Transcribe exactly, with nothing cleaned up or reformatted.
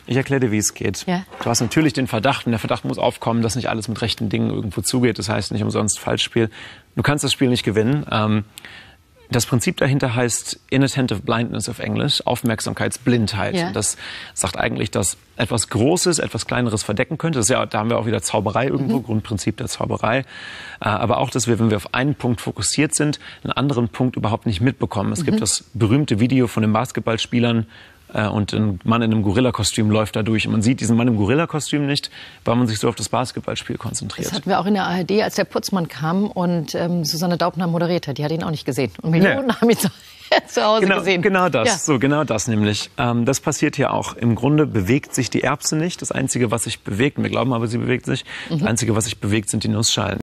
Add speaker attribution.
Speaker 1: Ich erkläre dir, wie es geht.
Speaker 2: Ja.
Speaker 1: Du hast natürlich den Verdacht, und der Verdacht muss aufkommen, dass nicht alles mit rechten Dingen irgendwo zugeht. Das heißt nicht umsonst Falschspiel. Du kannst das Spiel nicht gewinnen. Ähm, das Prinzip dahinter heißt Inattentive Blindness auf Englisch, Aufmerksamkeitsblindheit.
Speaker 2: Ja.
Speaker 1: Und das sagt eigentlich, dass etwas Großes, etwas Kleineres verdecken könnte. Das ist ja, da haben wir auch wieder Zauberei irgendwo, mhm. Grundprinzip der Zauberei. Äh, aber auch, dass wir, wenn wir auf einen Punkt fokussiert sind, einen anderen Punkt überhaupt nicht mitbekommen. Es mhm. gibt das berühmte Video von den Basketballspielern, und ein Mann in einem Gorilla-Kostüm läuft da durch. Und man sieht diesen Mann im Gorilla-Kostüm nicht, weil man sich so auf das Basketballspiel konzentriert.
Speaker 2: Das hatten wir auch in der A R D, als der Putzmann kam und ähm, Susanne Daubner moderiert hat. Die hat ihn auch nicht gesehen. Und Millionen ja. haben ihn zu, zu Hause
Speaker 1: genau,
Speaker 2: gesehen.
Speaker 1: Genau das,
Speaker 2: ja.
Speaker 1: so genau das nämlich. Ähm, das passiert hier auch. Im Grunde bewegt sich die Erbse nicht. Das Einzige, was sich bewegt, wir glauben aber, sie bewegt sich, mhm. das Einzige, was sich bewegt, sind die Nussschalen.